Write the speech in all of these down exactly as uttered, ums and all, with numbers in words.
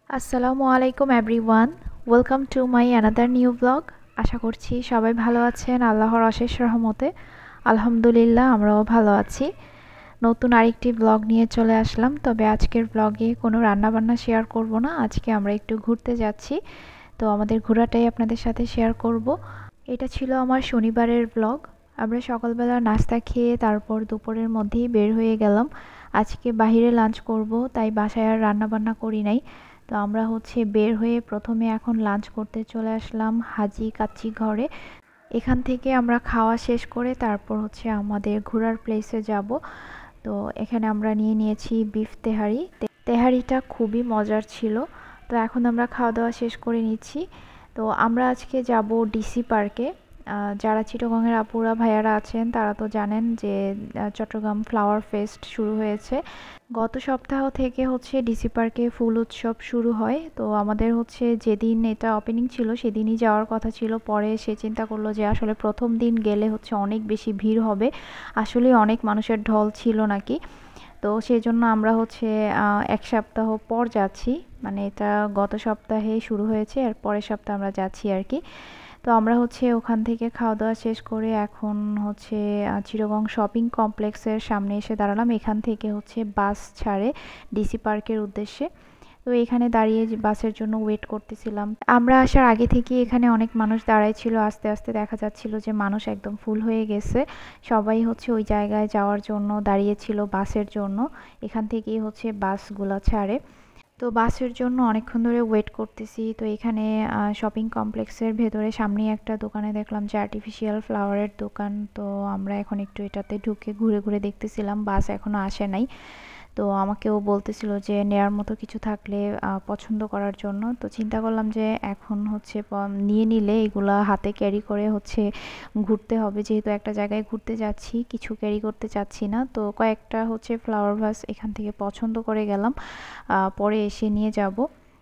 আসসালামু আলাইকুম everyone, welcome to my another new blog. আশা করছি সবাই ভালো আছেন আল্লাহর অশেষ রহমতে। আলহামদুলিল্লাহ আমরাও ভালো আছি। নতুন আরেকটি ব্লগ নিয়ে চলে আসলাম। তবে আজকের ব্লগে কোনো রান্নাবান্না শেয়ার করব না। আজকে আমরা একটু ঘুরতে যাচ্ছি, তো আমাদের ঘোরাটাই আপনাদের সাথে শেয়ার করব। এটা ছিল আমার শনিবারের ব্লগ। আমরা সকালবেলা নাস্তা খেয়ে তারপর দুপুরের মধ্যেই বের হয়ে গেলাম। আজকে বাহিরে লাঞ্চ করব, তাই বাসায় আর রান্নাবান্না করি নাই। তো আমরা হচ্ছে বের হয়ে প্রথমে এখন লাঞ্চ করতে চলে আসলাম হাজি কাচ্চি ঘরে। এখান থেকে আমরা খাওয়া শেষ করে তারপর হচ্ছে আমাদের ঘোরার প্লেসে যাব। তো এখানে আমরা নিয়ে নিয়েছি বিফ তেহারি। তেহারিটা খুবই মজার ছিল। তো এখন আমরা খাওয়া দাওয়া শেষ করে নিচ্ছি। তো আমরা আজকে যাব ডিসি পার্কে। যারা চিটাগংয়ের আপুরা ভাইয়ারা আছেন তারা তো জানেন যে চট্টগ্রাম ফ্লাওয়ার ফেস্ট শুরু হয়েছে। গত সপ্তাহ থেকে হচ্ছে ডিসি পার্কে ফুল উৎসব শুরু হয়। তো আমাদের হচ্ছে যেদিন এটা ওপেনিং ছিল সেদিনই যাওয়ার কথা ছিল। পরে সে চিন্তা করলো যে আসলে প্রথম দিন গেলে হচ্ছে অনেক বেশি ভিড় হবে, আসলে অনেক মানুষের ঢল ছিল নাকি। তো সেই জন্য আমরা হচ্ছে এক সপ্তাহ পর যাচ্ছি, মানে এটা গত সপ্তাহে শুরু হয়েছে, আর পরের সপ্তাহে আমরা যাচ্ছি আর কি। তো আমরা হচ্ছে ওখান থেকে খাওয়া দাওয়া শেষ করে এখন হচ্ছে চিটাগং শপিং কমপ্লেক্সের সামনে এসে দাঁড়ালাম। এখান থেকে হচ্ছে বাস ছাড়ে ডিসি পার্কের উদ্দেশ্যে। তো এখানে দাঁড়িয়ে বাসের জন্য ওয়েট করতেছিলাম। আমরা আসার আগে থেকে এখানে অনেক মানুষ দাঁড়ায় ছিল, আস্তে আস্তে দেখা যাচ্ছিল যে মানুষ একদম ফুল হয়ে গেছে। সবাই হচ্ছে ওই জায়গায় যাওয়ার জন্য দাঁড়িয়েছিল বাসের জন্য। এখান থেকেই হচ্ছে বাসগুলো ছাড়ে। তো বাসের জন্য অনেকক্ষণ ধরে ওয়েট করতেছি। তো এখানে শপিং কমপ্লেক্সের ভেতরে সামনেই একটা দোকানে দেখলাম যে আর্টিফিশিয়াল ফ্লাওয়ারের দোকান। তো আমরা এখন একটু এটাতে ঢুকে ঘুরে ঘুরে দেখতেছিলাম, বাস এখনও আসে নাই। তো আমাকেও বলতেছিল যে নেয়ার মতো কিছু থাকলে পছন্দ করার জন্য। তো চিন্তা করলাম যে এখন হচ্ছে নিয়ে নিলে এগুলা হাতে ক্যারি করে হচ্ছে ঘুরতে হবে, যেহেতু একটা জায়গায় ঘুরতে যাচ্ছি, কিছু ক্যারি করতে চাচ্ছি না। তো কয়েকটা হচ্ছে ফ্লাওয়ার ভাস এখান থেকে পছন্দ করে গেলাম, পরে এসে নিয়ে যাব।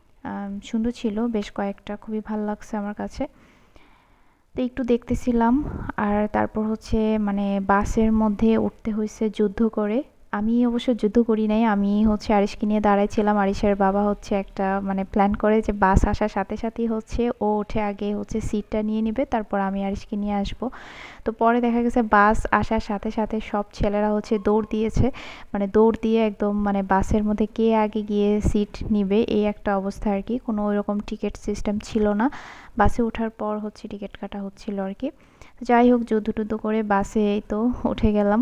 সুন্দর ছিল বেশ কয়েকটা, খুবই ভালো লাগছে আমার কাছে। তো একটু দেখতেছিলাম, আর তারপর হচ্ছে মানে বাসের মধ্যে উঠতে হয়েছে যুদ্ধ করে। আমি অবশ্য যুদ্ধ করি নাই, আমি হচ্ছে আরিশকে নিয়ে দাঁড়াইছিলাম। আরিশের বাবা হচ্ছে একটা মানে প্ল্যান করে যে বাস আসার সাথে সাথেই হচ্ছে ও উঠে আগে হচ্ছে সিটটা নিয়ে নিবে, তারপর আমি আরিশকে নিয়ে আসব। তো পরে দেখা গেছে বাস আসার সাথে সাথে সব ছেলেরা হচ্ছে দৌড় দিয়েছে, মানে দৌড় দিয়ে একদম মানে বাসের মধ্যে কে আগে গিয়ে সিট নিবে এই একটা অবস্থা আর কি। কোনো ওইরকম টিকিট সিস্টেম ছিল না, বাসে ওঠার পর হচ্ছে টিকিট কাটা হচ্ছিল আর কি। যাই হোক, যুদ্ধ টুদ্ধ করে বাসে এই তো উঠে গেলাম।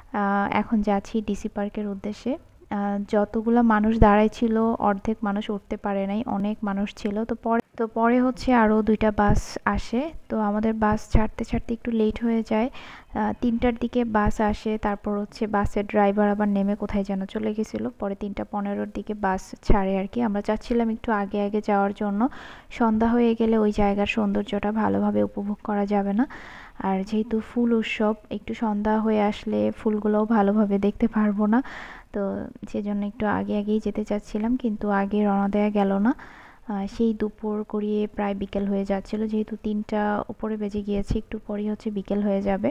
এখন যাচ্ছি ডিসি পার্কের উদ্দেশ্যে। যতগুলো মানুষ দাঁড়ায় ছিল অর্ধেক মানুষ উঠতে পারে নাই, অনেক মানুষ ছিল। তো পরে তো পরে হচ্ছে আরও দুইটা বাস আসে। তো আমাদের বাস ছাড়তে ছাড়তে একটু লেট হয়ে যায়। তিনটার দিকে বাস আসে, তারপর হচ্ছে বাসের ড্রাইভার আবার নেমে কোথায় যেন চলে গেছিলো। পরে তিনটা পনেরোর দিকে বাস ছাড়ে আর কি। আমরা চাচ্ছিলাম একটু আগে আগে যাওয়ার জন্য, সন্ধ্যা হয়ে গেলে ওই জায়গার সৌন্দর্যটা ভালোভাবে উপভোগ করা যাবে না। আর যেহেতু ফুল উৎসব, একটু সন্ধ্যা হয়ে আসলে ফুলগুলোও ভালোভাবে দেখতে পারবো না। তো সেজন্য একটু আগে আগেই যেতে চাচ্ছিলাম, কিন্তু আগে রওনা দেওয়া গেল না। সেই দুপুর গড়িয়ে প্রায় বিকেল হয়ে যাচ্ছিল, যেহেতু তিনটা উপরে বেজে গিয়েছে, একটু পরেই হচ্ছে বিকেল হয়ে যাবে।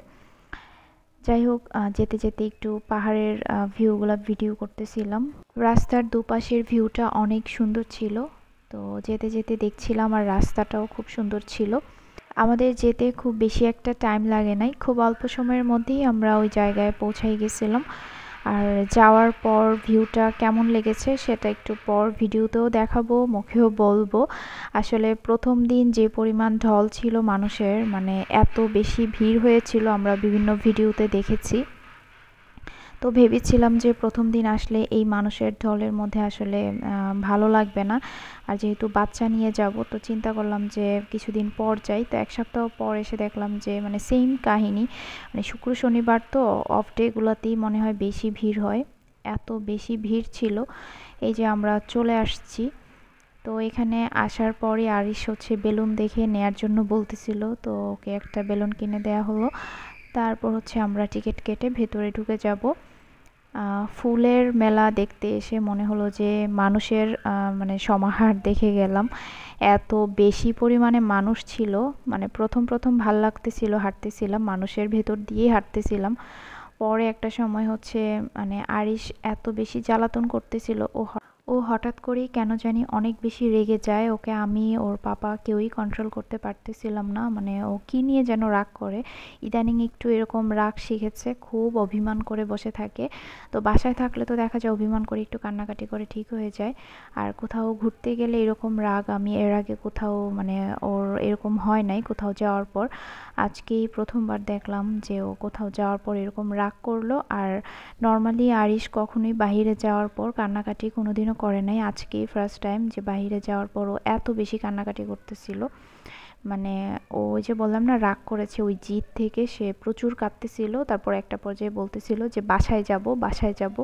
যাই হোক, যেতে যেতে একটু পাহাড়ের ভিউগুলো ভিডিও করতেছিলাম। রাস্তার দুপাশের ভিউটা অনেক সুন্দর ছিল। তো যেতে যেতে দেখছিলাম, আর রাস্তাটাও খুব সুন্দর ছিল। আমাদের যেতে খুব বেশি একটা টাইম লাগে নাই, খুব অল্প সময়ের মধ্যেই আমরা ওই জায়গায় পৌঁছাই গেছিলাম। আর যাওয়ার পর ভিউটা কেমন লেগেছে সেটা একটু পর ভিডিওতেও দেখাবো, মুখেও বলবো। আসলে প্রথম দিন যে পরিমাণ ঢল ছিল মানুষের, মানে এত বেশি ভিড় হয়েছিল আমরা বিভিন্ন ভিডিওতে দেখেছি। তো ভেবেছিলাম যে প্রথম দিন আসলে এই মানুষের ঢলের মধ্যে আসলে ভালো লাগবে না। আর যেহেতু বাচ্চা নিয়ে যাব, তো চিন্তা করলাম যে কিছুদিন পর যাই। তো এক সপ্তাহ পর এসে দেখলাম যে মানে সেম কাহিনী, মানে শুক্র শনিবার তো অফ ডেগুলোতেই মনে হয় বেশি ভিড় হয়, এত বেশি ভিড় ছিল। এই যে আমরা চলে আসছি। তো এখানে আসার পরে আরিশ হচ্ছে বেলুন দেখে নেয়ার জন্য বলতেছিল, তো ওকে একটা বেলুন কিনে দেয়া হলো। তারপর হচ্ছে আমরা টিকিট কেটে ভেতরে ঢুকে যাব। ফুলের মেলা দেখতে এসে মনে হলো যে মানুষের মানে সমাহার দেখে গেলাম। এত বেশি পরিমাণে মানুষ ছিল, মানে প্রথম প্রথম ভাল লাগতেছিল, হাঁটতেছিলাম মানুষের ভেতর দিয়েই হাঁটতেছিলাম। পরে একটা সময় হচ্ছে মানে আরিশ এত বেশি জ্বালাতন করতেছিল, ও ও হঠাৎ করেই কেন জানি অনেক বেশি রেগে যায়। ওকে আমি ওর পাপা কেউই কন্ট্রোল করতে পারতেছিলাম না। মানে ও কী নিয়ে যেন রাগ করে। ইদানিং একটু এরকম রাগ শিখেছে, খুব অভিমান করে বসে থাকে। তো বাসায় থাকলে তো দেখা যায় অভিমান করে একটু কান্নাকাটি করে ঠিক হয়ে যায়। আর কোথাও ঘুরতে গেলে এরকম রাগ আমি এর আগে কোথাও মানে ওর এরকম হয় নাই কোথাও যাওয়ার পর। আজকেই প্রথমবার দেখলাম যে ও কোথাও যাওয়ার পর এরকম রাগ করলো। আর নর্মালি আরিশ কখনোই বাহিরে যাওয়ার পর কান্নাকাটি কোনোদিনও করে নাই, আজকেই ফার্স্ট টাইম যে বাহিরে যাওয়ার পর ও এত বেশি কান্নাকাটি করতেছিল। মানে ও ওই যে বললাম না রাগ করেছে, ওই জিদ থেকে সে প্রচুর কাঁদতেছিল। তারপর একটা পর্যায়ে বলতেছিল যে বাসায় যাব বাসায় যাব।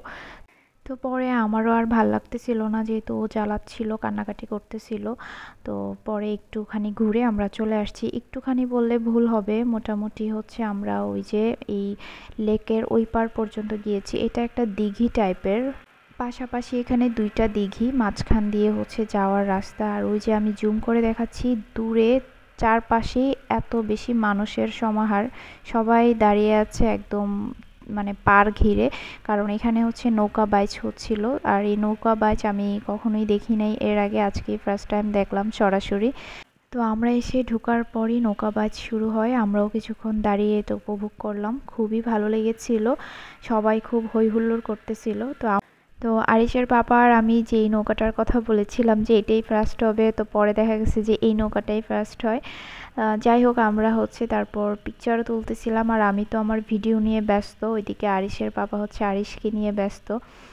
তো পরে আমারও আর ভাল লাগতেছিল না, যেহেতু ও জ্বালাচ্ছিল কান্নাকাটি করতেছিল। তো পরে একটুখানি ঘুরে আমরা চলে আসছি। একটুখানি বললে ভুল হবে, মোটামুটি হচ্ছে আমরা ওই যে এই লেকের ওই পার পর্যন্ত গিয়েছি। এটা একটা দিঘি টাইপের, পাশাপাশি এখানে দুইটা দিঘি, মাঝখান দিয়ে হচ্ছে যাওয়ার রাস্তা। আর ওই যে আমি জুম করে দেখাচ্ছি দূরে চারপাশেই এত বেশি মানুষের সমাহার, সবাই দাঁড়িয়ে আছে একদম মানে পার ঘিরে। কারণ এখানে হচ্ছে নৌকা বাইচ হচ্ছিল। আর এই নৌকা বাইচ আমি কখনোই দেখি নাই এর আগে, আজকে ফার্স্ট টাইম দেখলাম সরাসরি। তো আমরা এসে ঢোকার পরই নৌকা বাইচ শুরু হয়, আমরাও কিছুক্ষণ দাঁড়িয়ে এটা উপভোগ করলাম, খুবই ভালো লেগেছিল। সবাই খুব হই হুল্লোড় করতেছিল। তো তো আরিশের পাপা আর আমি যেই নৌকাটার কথা বলেছিলাম যে এটাই ফার্স্ট হবে, তো পরে দেখা গেছে যে এই নৌকাটাই ফার্স্ট হয়। যাই হোক আমরা হচ্ছে তারপর পিকচারও তুলতেছিলাম, আর আমি তো আমার ভিডিও নিয়ে ব্যস্ত, ওইদিকে আরিশের পাপা হচ্ছে আরিশকে নিয়ে ব্যস্ত।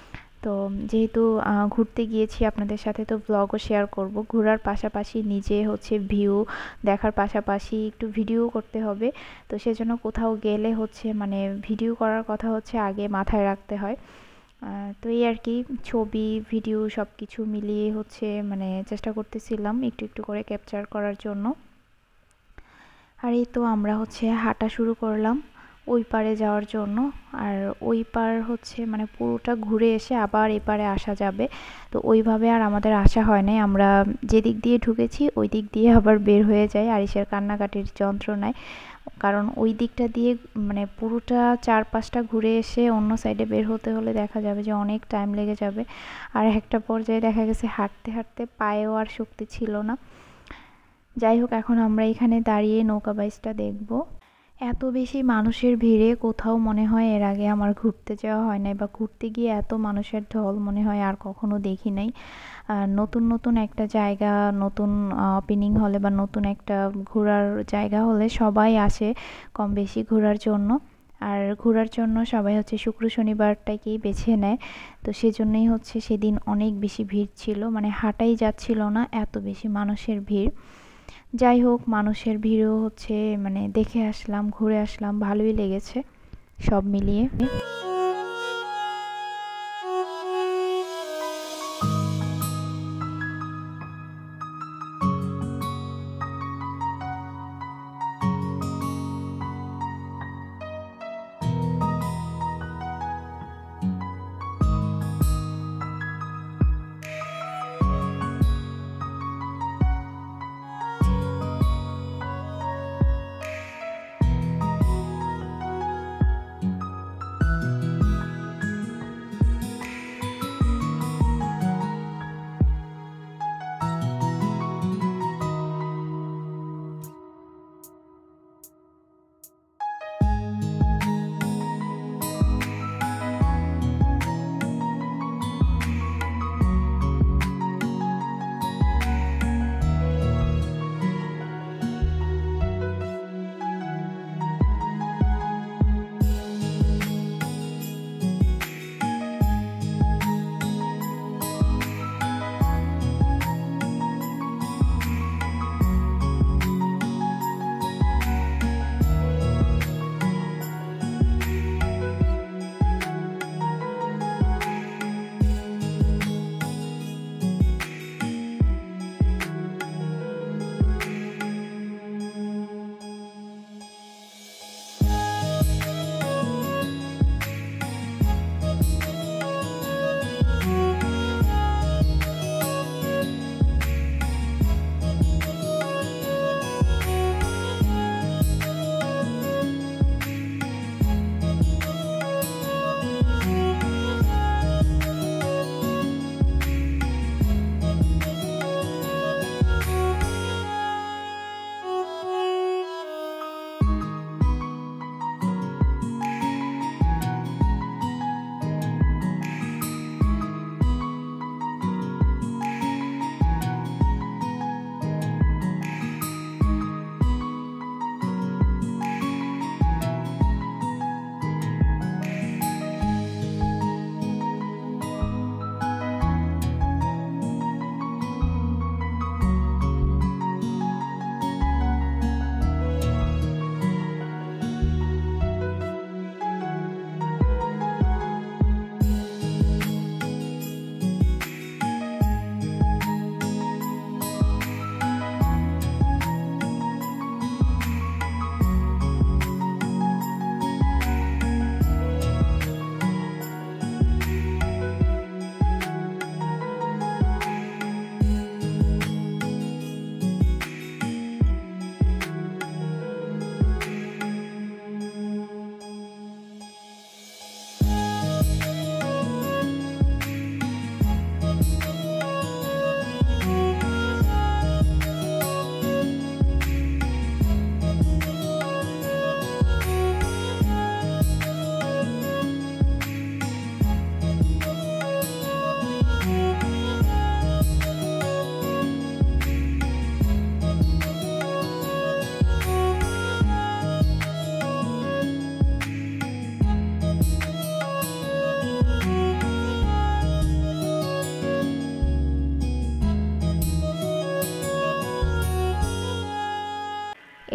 তো যেহেতু ঘুরতে গিয়েছি আপনাদের সাথে তো ব্লগও শেয়ার করব, ঘোরার পাশাপাশি নিজে হচ্ছে ভিউ দেখার পাশাপাশি একটু ভিডিও করতে হবে। তো সেজন্য কোথাও গেলে হচ্ছে মানে ভিডিও করার কথা হচ্ছে আগে মাথায় রাখতে হয়। তো এই আর কি, ছবি ভিডিও সব কিছু মিলিয়ে হচ্ছে মানে চেষ্টা করতেছিলাম একটু একটু করে ক্যাপচার করার জন্য। আর এই তো আমরা হচ্ছে হাঁটা শুরু করলাম ওই পারে যাওয়ার জন্য। আর ওই পার হচ্ছে মানে পুরোটা ঘুরে এসে আবার এই পারে আসা যাবে। তো ওইভাবে আর আমাদের আসা হয় নাই, আমরা যেদিক দিয়ে ঢুকেছি ওই দিক দিয়ে আবার বের হয়ে যাই আরিশের কান্নাকাটির যন্ত্রণায়। কারণ ওই দিকটা দিয়ে মানে পুরোটা চার পাঁচটা ঘুরে এসে অন্য সাইডে বের হতে হলে দেখা যাবে যে অনেক টাইম লেগে যাবে। আর একটা পর্যায়ে দেখা গেছে হাঁটতে হাঁটতে পায়েও আর শক্তি ছিল না। যাই হোক এখন আমরা এখানে দাঁড়িয়ে নৌকা বাইচটা দেখব। এত বেশি মানুষের ভিড়ে কোথাও মনে হয় এর আগে আমার ঘুরতে যাওয়া হয় নাই, বা ঘুরতে গিয়ে এত মানুষের ঢল মনে হয় আর কখনো দেখি নাই। নতুন নতুন একটা জায়গা, নতুন ওপেনিং হলে বা নতুন একটা ঘোরার জায়গা হলে সবাই আসে কম বেশি ঘোরার জন্য। আর ঘোরার জন্য সবাই হচ্ছে শুক্র শনিবারটাকেই বেছে নেয়। তো সেজন্যই হচ্ছে সেদিন অনেক বেশি ভিড় ছিল, মানে হাঁটাই যাচ্ছিল না, এত বেশি মানুষের ভিড়। যাই হোক মানুষের ভিড়ও হচ্ছে মানে দেখে আসলাম, ঘুরে আসলাম, ভালোই লেগেছে সব মিলিয়ে।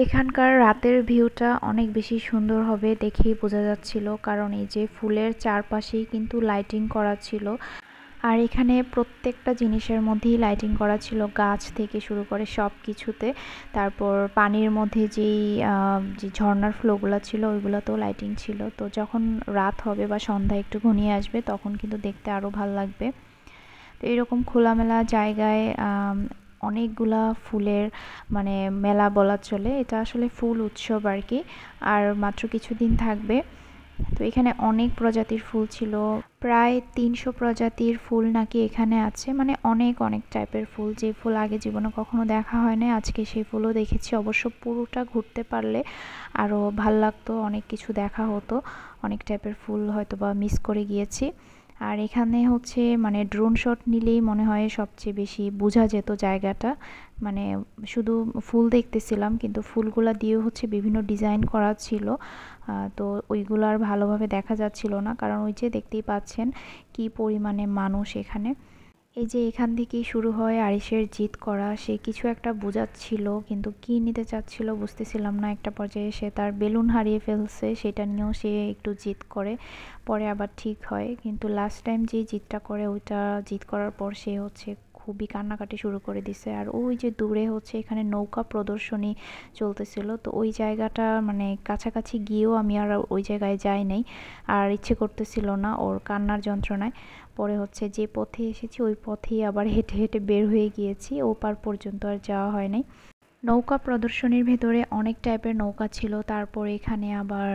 এখানকার রাতের ভিউটা অনেক বেশি সুন্দর হবে দেখেই বোঝা যাচ্ছিল, কারণ এই যে ফুলের চারপাশেই কিন্তু লাইটিং করা ছিল। আর এখানে প্রত্যেকটা জিনিসের মধ্যেই লাইটিং করা ছিল, গাছ থেকে শুরু করে সব কিছুতে। তারপর পানির মধ্যে যেই যে ঝর্নার ফ্লোগুলো ছিল ওইগুলোতেও লাইটিং ছিল। তো যখন রাত হবে বা সন্ধ্যা একটু ঘনিয়ে আসবে তখন কিন্তু দেখতে আরও ভালো লাগবে। তো এরকম খোলামেলা জায়গায় অনেকগুলা ফুলের মানে মেলা বলা চলে, এটা আসলে ফুল উৎসব আর কি। আর মাত্র কিছুদিন থাকবে। তো এখানে অনেক প্রজাতির ফুল ছিল, প্রায় তিনশো প্রজাতির ফুল নাকি এখানে আছে, মানে অনেক অনেক টাইপের ফুল, যে ফুল আগে জীবনে কখনো দেখা হয় না আজকে সেই ফুলও দেখেছি। অবশ্য পুরোটা ঘুরতে পারলে আরও ভাল লাগতো, অনেক কিছু দেখা হতো, অনেক টাইপের ফুল হয়তো বা মিস করে গিয়েছি। আর এখানে হচ্ছে মানে ড্রোন শট নিলেই মনে হয় সবচেয়ে বেশি বোঝা যেত জায়গাটা, মানে শুধু ফুল দেখতেছিলাম কিন্তু ফুলগুলা দিয়েও হচ্ছে বিভিন্ন ডিজাইন করা ছিল। তো ওইগুলো আর ভালোভাবে দেখা যাচ্ছিল না, কারণ ওই যে দেখতেই পাচ্ছেন কি পরিমাণে মানুষ এখানে। এই যে এখান থেকেই শুরু হয় আরিশের জিদ করা, সে কিছু একটা বোঝাচ্ছিল কিন্তু কি নিতে চাচ্ছিল বুঝতেছিলাম না। একটা পর্যায়ে সে তার বেলুন হারিয়ে ফেলছে, সেটা নিয়েও সে একটু জিদ করে, পরে আবার ঠিক হয়। কিন্তু লাস্ট টাইম যে জিদটা করে ওইটা জিদ করার পর সে হচ্ছে খুবই কান্নাকাটি শুরু করে দিছে। আর ওই যে দূরে হচ্ছে এখানে নৌকা প্রদর্শনী চলতেছিল, তো ওই জায়গাটা মানে কাছাকাছি গিয়েও আমি আর ওই জায়গায় যাই নাই, আর ইচ্ছে করতেছিল না ওর কান্নার যন্ত্রণায়। পরে হচ্ছে যে পথে এসেছি ওই পথেই আবার হেঁটে হেঁটে বের হয়ে গিয়েছি, ওপার পর্যন্ত আর যাওয়া হয় নাই। নৌকা প্রদর্শনীর ভেতরে অনেক টাইপের নৌকা ছিল। তারপর এখানে আবার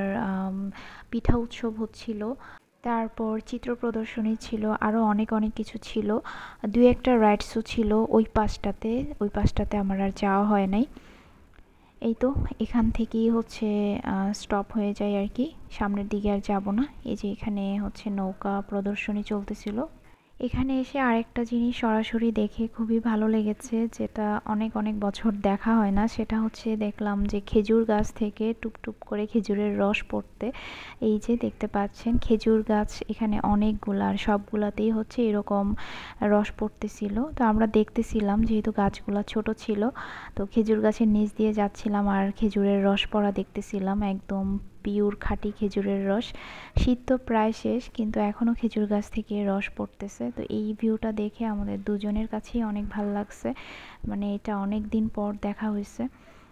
পিঠা উৎসব হচ্ছিল, তারপর চিত্র প্রদর্শনী ছিল, আরও অনেক অনেক কিছু ছিল। দুই একটা রাইডসও ছিল ওই পাশটাতে, ওই পাশটাতে আমার আর যাওয়া হয় নাই। এই তো এখান থেকেই হচ্ছে স্টপ হয়ে যায় আর কি, সামনের দিকে আর যাব না। এই যে এখানে হচ্ছে নৌকা প্রদর্শনী চলতেছিল। এখানে এসে আরেকটা জিনিস সরাসরি দেখে খুবই ভালো লেগেছে, যেটা অনেক অনেক বছর দেখা হয় না, সেটা হচ্ছে দেখলাম যে খেজুর গাছ থেকে টুপটুপ করে খেজুরের রস পড়তে। এই যে দেখতে পাচ্ছেন খেজুর গাছ এখানে অনেকগুলা, আর সবগুলাতেই হচ্ছে এরকম রস পড়তেছিল। তো আমরা দেখতেছিলাম, যেহেতু গাছগুলা ছোট ছিল, তো খেজুর গাছের নিচ দিয়ে যাচ্ছিলাম আর খেজুরের রস পড়া দেখতেছিলাম, একদম পিওর খাঁটি খেজুরের রস। শীত তো প্রায় শেষ কিন্তু এখনও খেজুর গাছ থেকে রস পড়তেছে। তো এই ভিউটা দেখে আমাদের দুজনের কাছেই অনেক ভালো লাগছে, মানে এটা অনেক দিন পর দেখা হয়েছে।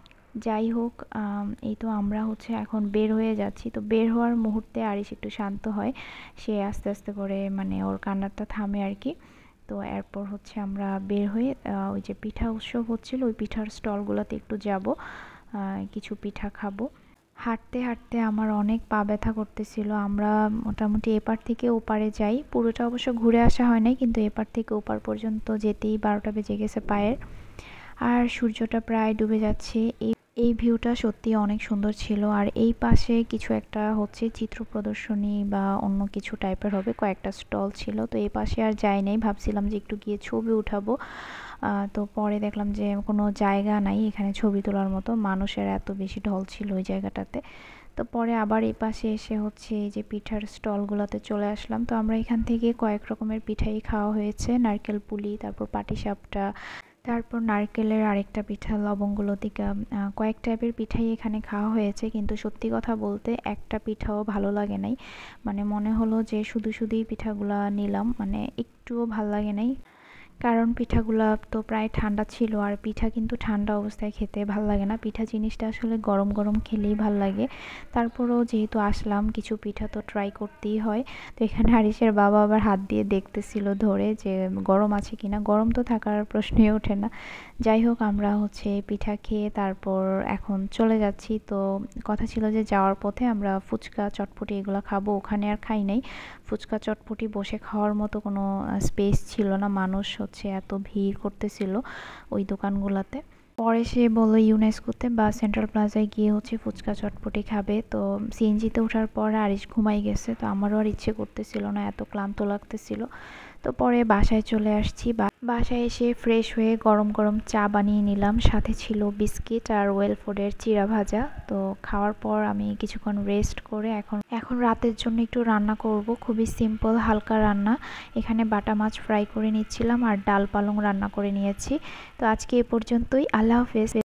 যাই হোক, এই তো আমরা হচ্ছে এখন বের হয়ে যাচ্ছি। তো বের হওয়ার মুহূর্তে আরিশ একটু শান্ত হয়, সে আস্তে আস্তে করে মানে ওর কান্নাটা থামে আর কি। তো এরপর হচ্ছে আমরা বের হয়ে ওই যে পিঠা উৎসব হচ্ছিল ওই পিঠার স্টলগুলোতে একটু যাব, কিছু পিঠা খাবো। হাঁটতে হাঁটতে আমার অনেক পা ব্যথা করতেছিল। আমরা মোটামুটি এপার থেকে ওপারে যাই, পুরোটা অবশ্য ঘুরে আসা হয় নাই, কিন্তু এপার থেকে ওপার পর্যন্ত যেতেই বারোটা বেজে গেছে পায়ের। আর সূর্যটা প্রায় ডুবে যাচ্ছে। এই এই ভিউটা সত্যি অনেক সুন্দর ছিল। আর এই পাশে কিছু একটা হচ্ছে চিত্র প্রদর্শনী বা অন্য কিছু টাইপের হবে, কয়েকটা স্টল ছিল। তো এই পাশে আর যাই নাই, ভাবছিলাম যে একটু গিয়ে ছবি উঠাবো, তো পরে দেখলাম যে কোনো জায়গা নাই এখানে ছবি তোলার মতো, মানুষের এত বেশি ঢল ছিল ওই জায়গাটাতে। তো পরে আবার এই পাশে এসে হচ্ছে এই যে পিঠার স্টলগুলোতে চলে আসলাম। তো আমরা এখান থেকে কয়েক রকমের পিঠাই খাওয়া হয়েছে, নারকেল পুলি, তারপর পাটিসাপটা, তারপর নারকেলের আরেকটা পিঠা, লবঙ্গ লতিকা, কয়েক টাইপের পিঠাই এখানে খাওয়া হয়েছে। কিন্তু সত্যি কথা বলতে একটা পিঠাও ভালো লাগে নাই, মানে মনে হলো যে শুধু শুধুই পিঠাগুলা নিলাম, মানে একটুও ভালো লাগে নাই। কারণ পিঠাগুলা তো প্রায় ঠান্ডা ছিল, আর পিঠা কিন্তু ঠান্ডা অবস্থায় খেতে ভাল লাগে না, পিঠা জিনিসটা আসলে গরম গরম খেলেই ভাল লাগে। তারপরেও যেহেতু আসলাম কিছু পিঠা তো ট্রাই করতেই হয়। তো এখানে আরিশের বাবা আবার হাত দিয়ে দেখতেছিল ধরে যে গরম আছে কিনা, গরম তো থাকার প্রশ্নই ওঠে না। যাই হোক, আমরা হচ্ছে পিঠা খেয়ে তারপর এখন চলে যাচ্ছি। তো কথা ছিল যে যাওয়ার পথে আমরা ফুচকা চটপটি এগুলো খাবো, ওখানে আর খাই নাই। ফুচকা চটপটি বসে খাওয়ার মতো কোনো স্পেস ছিল না, মানুষ হচ্ছে এত ভিড় করতেছিল ওই দোকানগুলোতে। পরে সে বলল ইউনেস্কোতে বা সেন্ট্রাল প্লাজায় গিয়ে হচ্ছে ফুচকা চটপটি খাবে। তো সিএনজিতে ওঠার পর আরিশ ঘুমাই গেছে, তো আমারও আর ইচ্ছে করতেছিল না, এত ক্লান্ত লাগতেছিল। তো পরে বাসায় চলে আসছি, বাসায় এসে ফ্রেশ হয়ে গরম গরম চা বানিয়ে নিলাম, সাথে ছিল বিস্কিট আর ওয়েলফুডের চিড়া ভাজা। তো খাওয়ার পর আমি কিছুক্ষণ রেস্ট করে এখন এখন রাতের জন্য একটু রান্না করব, খুবই সিম্পল হালকা রান্না। এখানে বাটা মাছ ফ্রাই করে নিচ্ছিলাম আর ডাল পালং রান্না করে নিয়েছি। তো আজকে এ পর্যন্তই, আল্লাহ হাফেজ।